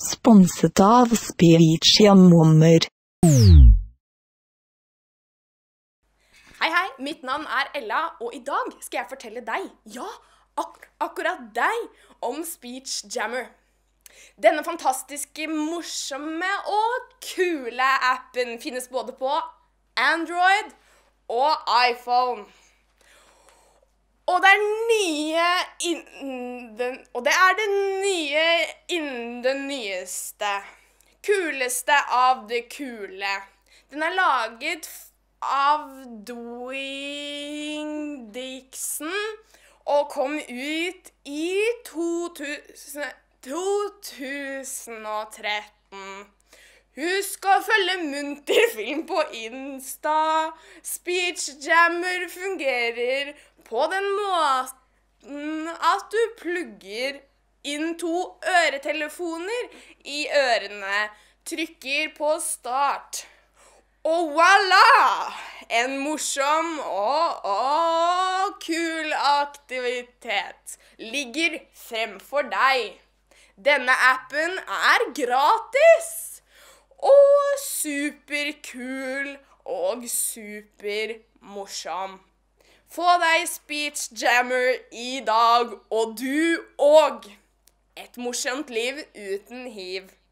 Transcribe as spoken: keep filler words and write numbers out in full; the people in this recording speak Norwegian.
Sponset av Speechjammer. Hei hei, mitt navn er Ella, og i dag skal jeg fortelle deg, ja, ak akkurat deg, om Speechjammer. Denne fantastiske, morsomme og kule appen finnes både på Android og iPhone. Og det er nye innen den, og det er det nye innen det nyeste. Kuleste av det kule. Den er laget av Dwayne Dixon og kom ut i to tusen og tretten. Husk å følge Munterfilm på Insta. Speechjammer fungerer på den måten at du plugger inn to øretelefoner i ørene, trykker på start. Og voilà! En morsom og, og kul aktivitet ligger fremfor deg. Denne appen er gratis og superkul og supermorsom. Få deg Speechjammer i dag, og du og et morsomt liv uten hiv.